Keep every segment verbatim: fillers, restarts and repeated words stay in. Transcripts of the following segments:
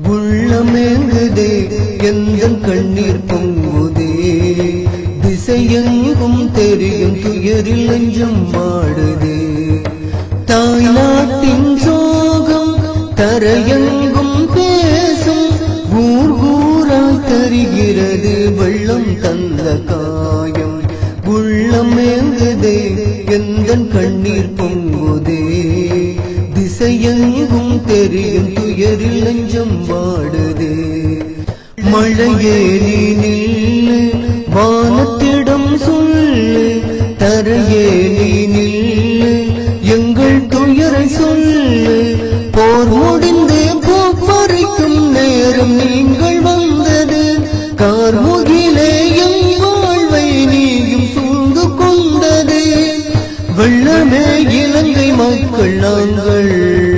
உள்ளமேங்குதே எந்தன் கண்ணீர் பொங்குதே திசையெங்கும் தெரியும் துயரில் நெஞ்சம் வாடுதே தாய் நாட்டின் சோகம் தரையெங்கும் பேசும் ஊர் ஊராய் தருகிறது வெள்ளம் தந்த காயம் உள்ளமேங்குதே எந்தன் கண்ணீர் பொங்குதே திசையெங்கும் தெரியும் துயரில் நெஞ்சம் வாடுதே மழையே நீ நில்லு வானத்திடம் சொல்லு தரையே நீ நில்லு எங்கள் துயரை சொல்லு போர் முடிந்து பூப்பறிக்கும் நேரம் நீங்கள் வந்தது கார்முகிலே என் வாழ்வை நீயும் சூழ்ந்து கொண்டது வெள்ளமே இலங்கை மக்கள் நாங்கள்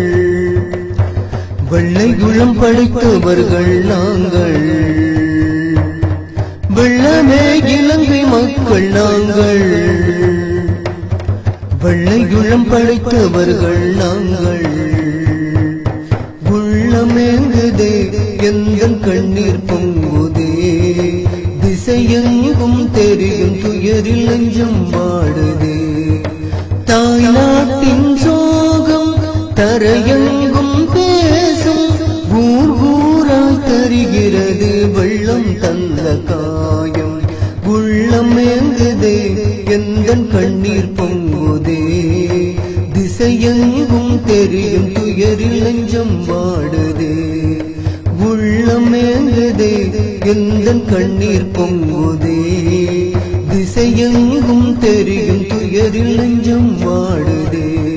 வெள்ளை குளம் படைத்தவர்கள் நாங்கள் வெள்ளமே இலங்கை மக்கள் நாங்கள் வெள்ளை குளம் படைத்தவர்கள் நாங்கள் உள்ளமேங்குதே எந்தன் கண்ணீர் பொங்குதே திசையெங்கும் தெரியும் துயரில் நெஞ்சம் வாடுதே தாய் நாட்டின் சோகம் தரையெங்கும் பேசும் ஊர் ஊராய் தருகிறது வெள்ளம் தந்த காயம் உள்ளமேங்குதே எந்தன் கண்ணீர் பொங்குதே திசையெங்கும் தெரியும் துயரில் நெஞ்சம் வாடுதே உள்ளமேங்குதே எந்தன் கண்ணீர் பொங்குதே திசையெங்கும் தெரியும் துயரில் நெஞ்சம் வாடுதே